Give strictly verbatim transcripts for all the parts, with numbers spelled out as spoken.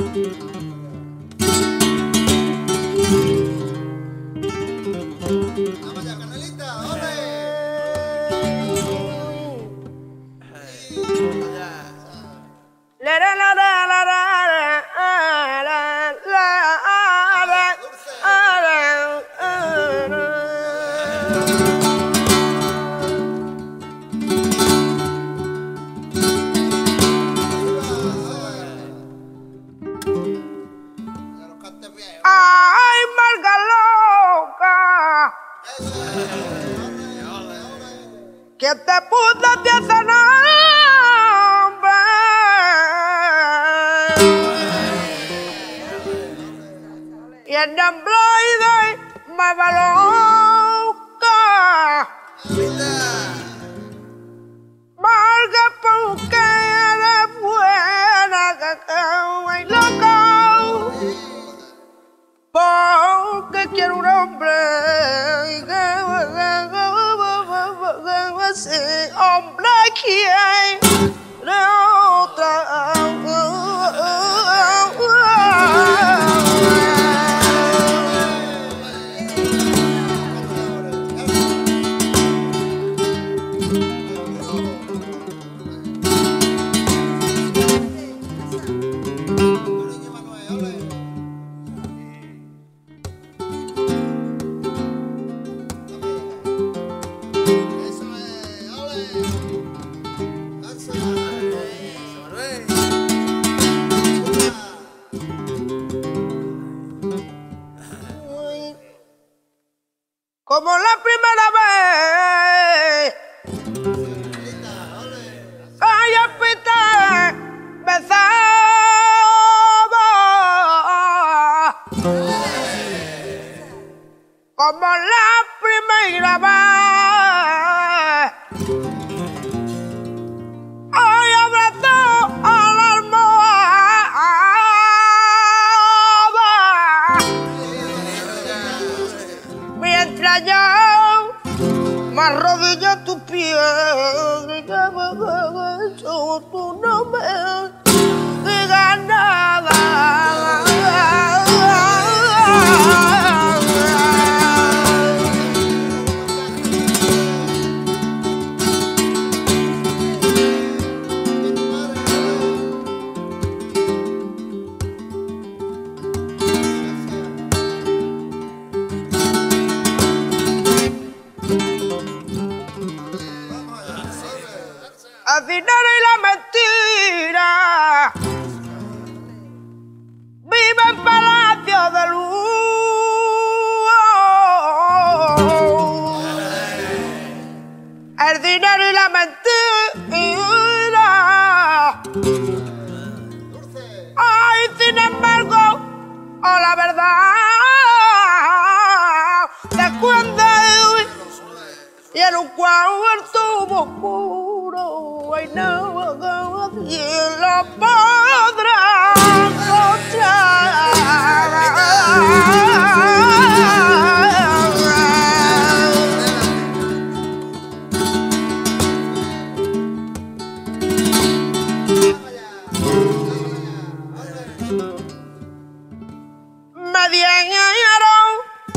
Vamos allá, Canelita, ole. La la la la la la la la ay, marga loca, que te puso de ese nombre y el nombre de Mama loca, marga porque eres buena, que ay, loca. Porque quiero un hombre que ese hombre quiere otra. Como la primera vez, ay, apita, besaba, como la primera vez, ay, abrazó a la almohada, mientras yo me arrodillo a tu piel, y que me tú no me digas nada. El dinero y la mentira viven en palacios de luz. El dinero y la mentira, ay, sin embargo, oh, la verdad te esconde y en un cuarto oscuro, ay, no, nadie lo podrá encontrar. Me dieron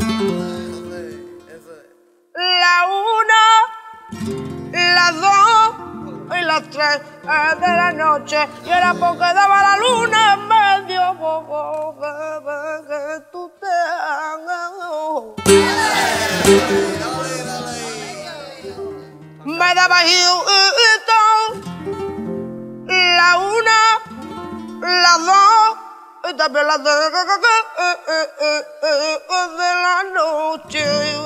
la una, las dos y las tres de la noche, y era porque daba la luna en medio, poco que tú te hagas. Me daba la una, las dos y también las de, de la noche.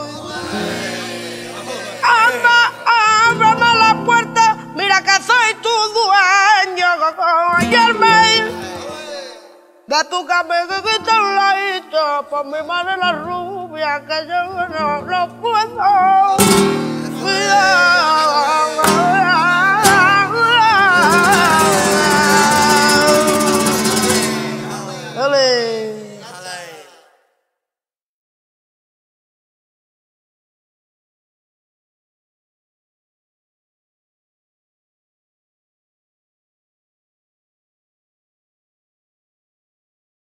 Anda, ábrame la puerta, mira que soy tu dueño. Y el mail de tu cabeza que está al ladito, por mi madre la rubia, que yo no lo puedo cuidar. Dale.